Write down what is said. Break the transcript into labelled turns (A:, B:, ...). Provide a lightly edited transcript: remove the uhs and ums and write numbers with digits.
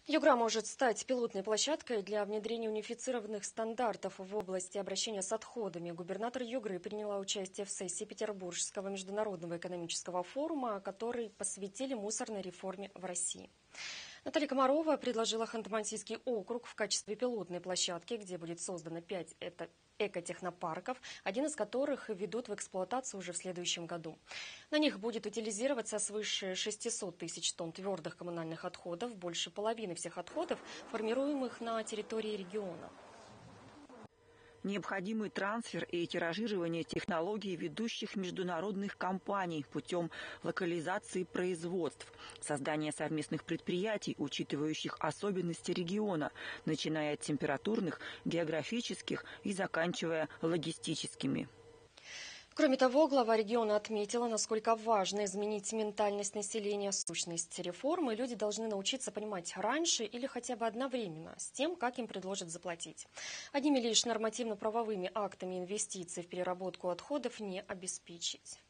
A: Югра может стать пилотной площадкой для внедрения унифицированных стандартов в области обращения с отходами. Губернатор Югры приняла участие в сессии Петербургского международного экономического форума, который посвятили мусорной реформе в России. Наталья Комарова предложила Ханты-Мансийский округ в качестве пилотной площадки, где будет создано 5 экотехнопарков, один из которых ведут в эксплуатацию уже в следующем году. На них будет утилизироваться свыше 600 тысяч тонн твердых коммунальных отходов, больше половины всех отходов, формируемых на территории региона.
B: Необходимый трансфер и тиражирование технологий ведущих международных компаний путем локализации производств, создание совместных предприятий, учитывающих особенности региона, начиная от температурных, географических и заканчивая логистическими.
A: Кроме того, глава региона отметила, насколько важно изменить ментальность населения. Сущность реформы люди должны научиться понимать раньше или хотя бы одновременно с тем, как им предложат заплатить. Одними лишь нормативно-правовыми актами инвестиций в переработку отходов не обеспечить.